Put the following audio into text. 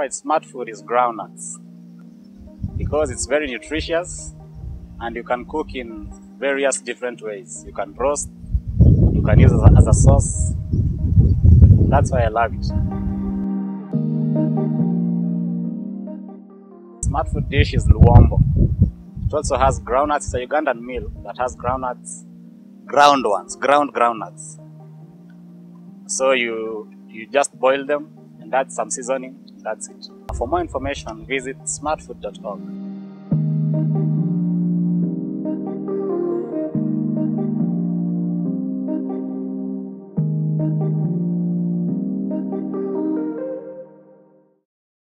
favorite smart food is groundnuts because it's very nutritious and you can cook in various different ways. You can roast, you can use it as a sauce. That's why I love it. Smart food dish is luombo. It also has groundnuts. It's a Ugandan meal that has groundnuts, ground groundnuts. So you just boil them and add some seasoning. That's it. For more information, visit smartfood.org.